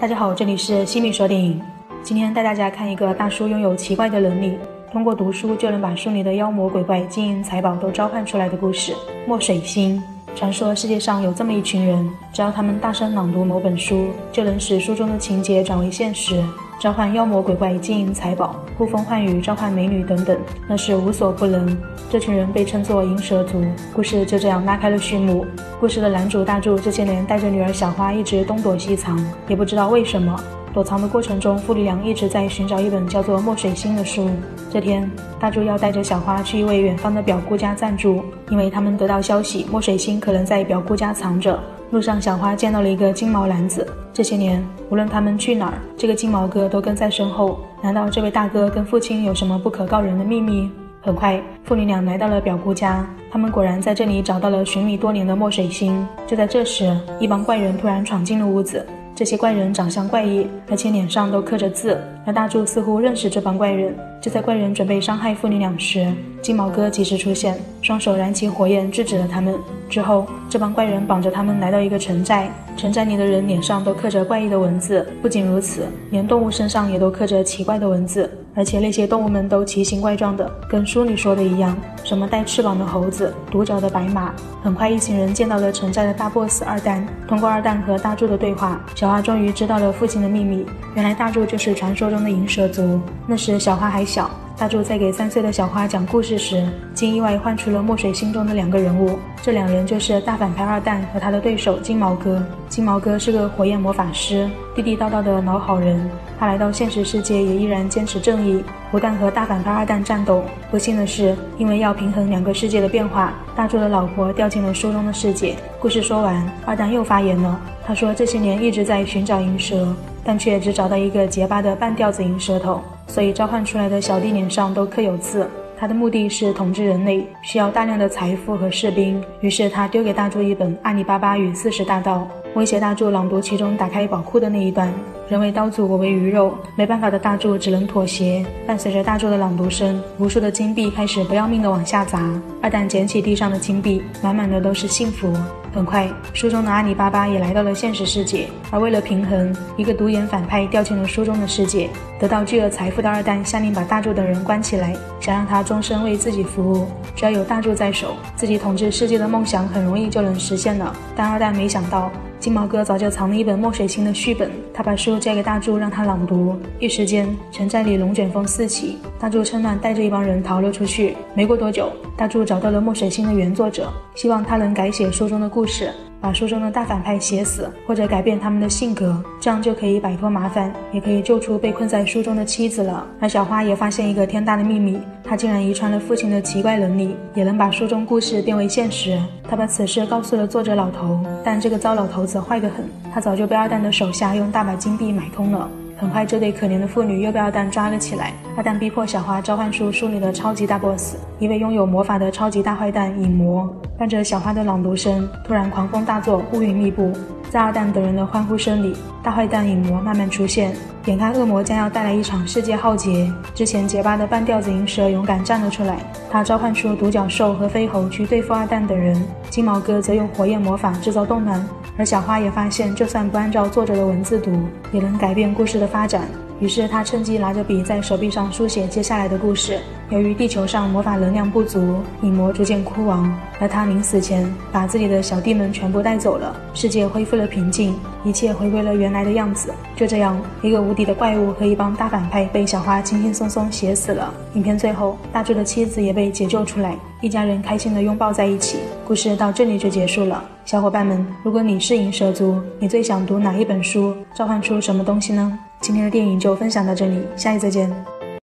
大家好，这里是西米说电影。今天带大家看一个大叔拥有奇怪的能力，通过读书就能把书里的妖魔鬼怪、金银财宝都召唤出来的故事——墨水星。传说世界上有这么一群人，只要他们大声朗读某本书，就能使书中的情节转为现实，召唤妖魔鬼怪、金银财宝，呼风唤雨，召唤美女等等，那是无所不能。这群人被称作银蛇族。故事就这样拉开了序幕。故事的男主大柱这些年带着女儿小花一直东躲西藏，也不知道为什么。躲藏的过程中，父女俩一直在寻找一本叫做《墨水星》的书。这天，大柱要带着小花去一位远方的表姑家暂住，因为他们得到消息，墨水星可能在表姑家藏着。路上，小花见到了一个金毛男子。这些年，无论他们去哪儿，这个金毛哥都跟在身后。难道这位大哥跟父亲有什么不可告人的秘密？很快，父女俩来到了表姑家，他们果然在这里找到了寻觅多年的墨水星。就在这时，一帮怪人突然闯进了屋子。这些怪人长相怪异，而且脸上都刻着字，而大柱似乎认识这帮怪人。就在怪人准备伤害父女俩时，金毛哥及时出现，双手燃起火焰制止了他们。之后，这帮怪人绑着他们来到一个城寨，城寨里的人脸上都刻着怪异的文字。不仅如此，连动物身上也都刻着奇怪的文字，而且那些动物们都奇形怪状的，跟书里说的一样，什么带翅膀的猴子，独角的白马。很快，一行人见到了城寨的大 boss 二蛋。通过二蛋和大柱的对话，小花终于知道了父亲的秘密。原来大柱就是传说中的银蛇族。那时小花还小，大柱在给3岁的小花讲故事时，竟意外唤出了墨水星中的2个人物。这2人就是大反派二蛋和他的对手金毛哥。金毛哥是个火焰魔法师，地地道道的老好人。他来到现实世界也依然坚持正义，不但和大反派二蛋战斗。不幸的是，因为要平衡2个世界的变化，大柱的老婆掉进了书中的世界。故事说完，二蛋又发言了。他说这些年一直在寻找银蛇，但却只找到一个结巴的半吊子银蛇头，所以召唤出来的小弟脸上都刻有字。他的目的是统治人类，需要大量的财富和士兵。于是他丢给大柱一本《阿里巴巴与40大盗》，威胁大柱朗读其中打开宝库的那一段。人为刀俎，我为鱼肉，没办法的大柱只能妥协。伴随着大柱的朗读声，无数的金币开始不要命的往下砸。二蛋捡起地上的金币，满满的都是幸福。很快，书中的阿里巴巴也来到了现实世界，而为了平衡，一个独眼反派掉进了书中的世界。得到巨额财富的二蛋下令把大柱等人关起来，想让他终身为自己服务。只要有大柱在手，自己统治世界的梦想很容易就能实现了。但二蛋没想到，金毛哥早就藏了一本墨水星的续本，他把书交给大柱让他朗读。一时间，城寨里龙卷风四起，大柱趁乱带着一帮人逃了出去。没过多久，大柱找到了墨水星的原作者，希望他能改写书中的故事，把书中的大反派写死，或者改变他们的性格，这样就可以摆脱麻烦，也可以救出被困在书中的妻子了。而小花也发现一个天大的秘密，她竟然遗传了父亲的奇怪能力，也能把书中故事变为现实。她把此事告诉了作者老头，但这个糟老头子坏得很，他早就被二蛋的手下用大把金币买通了。很快，这对可怜的妇女又被二蛋抓了起来。二蛋逼迫小花召唤出书里的超级大 boss， 一位拥有魔法的超级大坏蛋影魔。伴着小花的朗读声，突然狂风大作，乌云密布。在二蛋等人的欢呼声里，大坏蛋影魔慢慢出现。眼看恶魔将要带来一场世界浩劫，之前结巴的半吊子银蛇勇敢站了出来。他召唤出独角兽和飞猴去对付二蛋等人，金毛哥则用火焰魔法制造动乱。而小花也发现，就算不按照作者的文字读，也能改变故事的发展。于是他趁机拿着笔在手臂上书写接下来的故事。由于地球上魔法能量不足，影魔逐渐枯亡，而他临死前把自己的小弟们全部带走了，世界恢复了平静，一切回归了原来的样子。就这样，一个无敌的怪物和一帮大反派被小花轻轻松松写死了。影片最后，大柱的妻子也被解救出来，一家人开心地拥抱在一起。故事到这里就结束了。小伙伴们，如果你是银蛇族，你最想读哪一本书，召唤出什么东西呢？今天的电影就分享到这里，下一次再见。